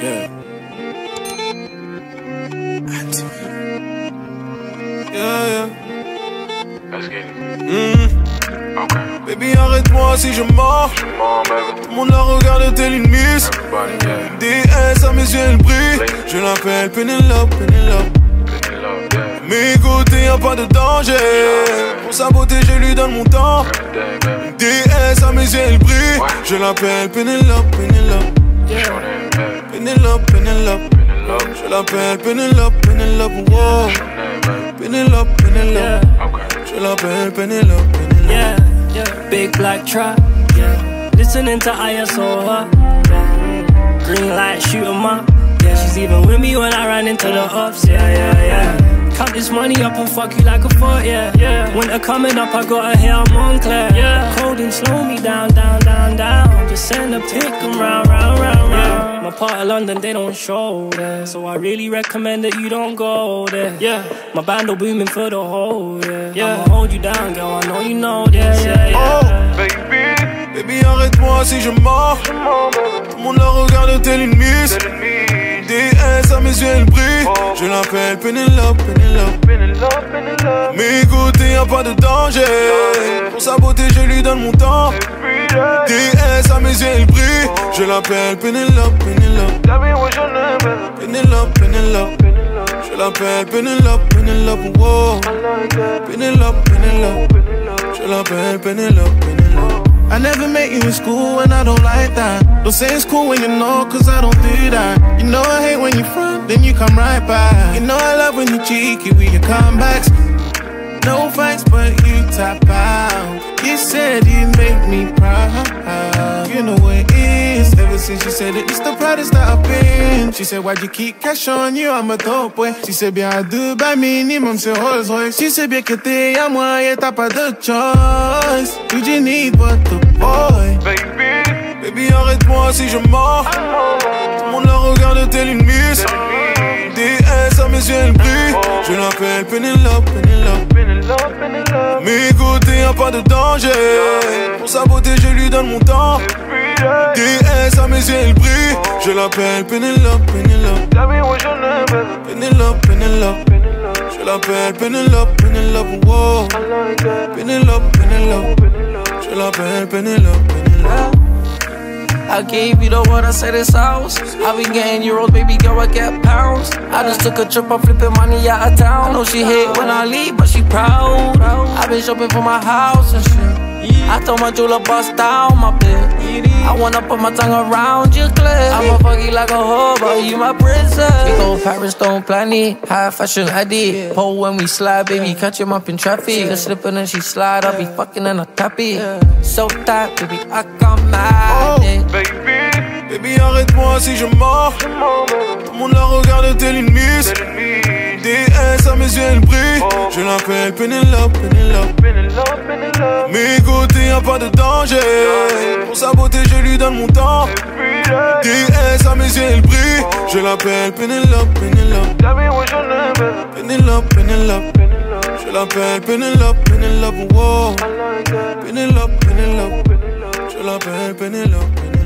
Yeah. Yeah. Let's get it. Okay. Baby, arrête-moi si je mens. Tout le monde la regarde tel une miss. DS à mes yeux elle brille. Je l'appelle Penelope, Penelope. Mais côté y'a pas de danger. Pour sa beauté je lui donne mon temps. DS à mes yeux elle brille. Je l'appelle Penelope, Penelope. Penelope, Penelope. Je l'appelle Penelope, Penelope. Wow. Penelope, Penelope. Je l'appelle Penelope, Penelope. Yeah, yeah. Big black truck. Yeah. Listening to ISO. Green light, shoot 'em up. Yeah. She's even with me when I run into the ups. Yeah, yeah, yeah. Count this money up and fuck you like a foot. Yeah, yeah. Winter coming up, I got a hair on Montclair. Yeah. Cold and slow me down, down, down, down. Just send a pick 'em round, round, round, round. My part of London, they don't show there, so I really recommend that you don't go there. Yeah, my band will booming for the whole. Yeah, yeah. I'ma hold you down, girl. I know you know this. Yeah, yeah. Oh, baby, baby, arrête-moi si je mens. Tout le monde la regarde tel une miss. DS à mes yeux elle brille. Je l'appelle Penelope, Penelope. Mais côté y'a pas de danger. Pour sa beauté je lui donne mon temps. DS à mes yeux elle brille. Je l'appelle Penelope, Penelope. Penelope, Penelope. Je l'appelle Penelope, Penelope. Wow. Penelope, Penelope. Je l'appelle Penelope, Penelope. I never met you in school and I don't like that. Don't say it's cool when you know, cause I don't do that. You know I hate when you front, then you come right back. You know I love when you cheeky with your comebacks. No fights, but you tap out. You said you'd make me proud. You know what it is. Ever since you said it, it's the proudest that I've been. She said, why'd you keep cash on you? I'm a dope boy. She said, bien à deux, by minimum, c'est Rolls Royce. Tu sais bien que t'es à moi et t'as pas de choice. Did you need but the boy? Baby, arrête-moi si je mens. Tout le monde la regarde tel une miss. DS à mes yeux elle brille. Je l'appelle Penelope, Penelope. Mais côté y'a pas de danger. Pour sa beauté je lui donne mon temps. DS à mes yeux elle brille. Je l'appelle Penelope, Penelope. Penelope, Penelope. Je l'appelle Penelope, Penelope. Wow. Penelope, Penelope. Je l'appelle Penelope, Penelope. I gave you the word, I said it's ours. I been getting euros, baby girl, I get pounds. I just took a trip, I'm flipping money out of town. I know she hate when I leave, but she proud. I been shopping for my house and shit. I told my jeweler bust down my bill. I wanna put my tongue around your clip. I'ma fuck you like a hoe, but you my princess. We go Paris, don't plan it. High fashion addict. Pole when we slide, baby, catch him up in traffic. Just slipping and she slide, I'll be fucking and I tap it. So tight, baby, I got mad. Baby, arrête-moi si je mens. Tout le monde la regarde tel une miss. DS à mes yeux elle brille. Je l'appelle Penelope, Penelope. Mais côté y'a pas de danger. Pour sa beauté je lui donne mon temps. DS à mes yeux elle brille. Je l'appelle Penelope, Penelope. Penelope, Penelope. Je l'appelle Penelope, Penelope. Wow. Penelope, Penelope. Je l'appelle Penelope, Penelope.